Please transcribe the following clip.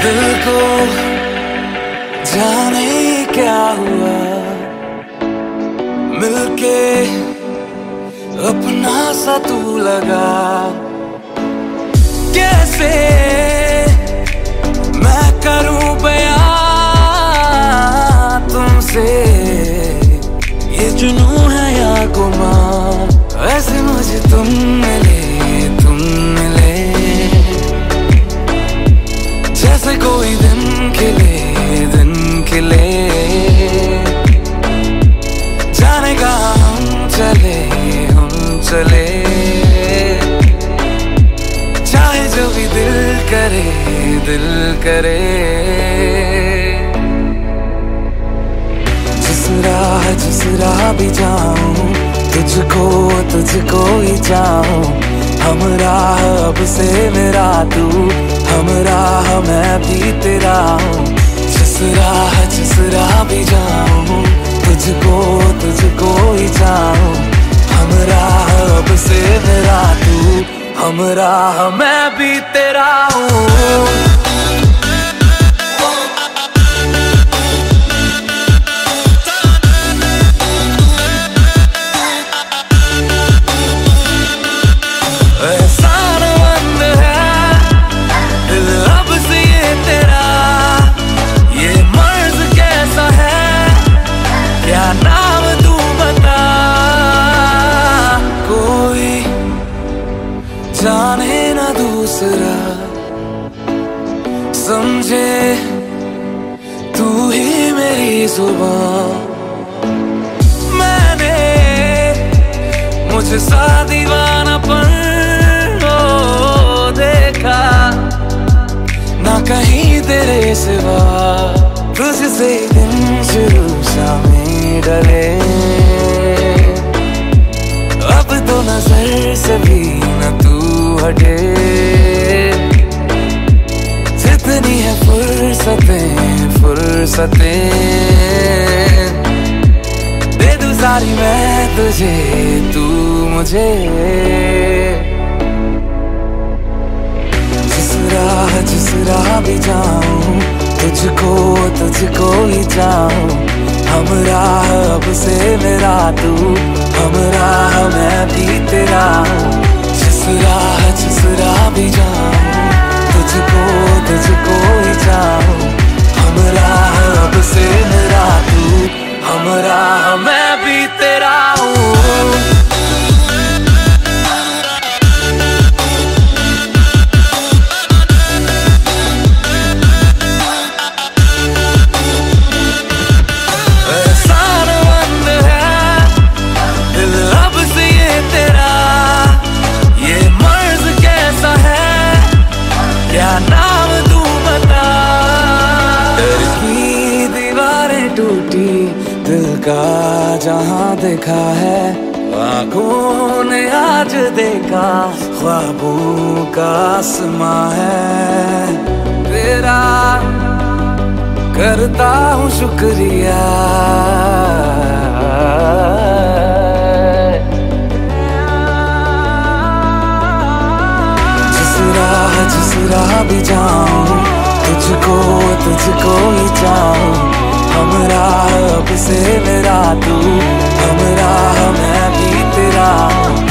दिल को जाने क्या हुआ, मिलके अपना सा तू लगा। कैसे मैं करूं बयां तुमसे, ये जुनूं है या गुमां। ऐसे मुझे तुम मिले जैसे कोई दिन खिले जाने का हम चले चाहे जो भी दिल करे। जिस राह भी जाऊं तुझको ही चाहूं। हम राह अब से मेरा तू, हम राह मैं भी तेरा हूँ। जिस राह भी जाऊं तुझको ही चाहूं। हम राह अब से मेरा तू, हम राह मैं भी तेरा हूँ। जाने ना दूसरा समझे तू ही मेरी जुबान। मैंने मुझे सा दीवानापन देखा ना कहीं तेरे सिवा। तुझसे दिन शुरू शामें डरे, अब तो नजर से भी न तू हटे। जितनी है फुर्सतें दे दूं सारी मैं तुझे, तू मुझे। जिस राह भी जाऊं तुझको ही चाहूं। हम राह अब से मेरा तू, हम राह मैं भी तेरा हूँ। जिस राह भी जाऊं तुझको ही चाहूं। हम राह अब से मेरा तू, हम राह मैं भी तेरा हूँ। टूटी दिल का जहां देखा है, आँखों ने आज देखा ख्वाबों का आसमां है। तेरा करता हूँ शुक्रिया, जिस राह भी जाऊं तुझको ही चाहूं। हम राह अब से मेरा तू, हम राह मैं भी तेरा हूँ।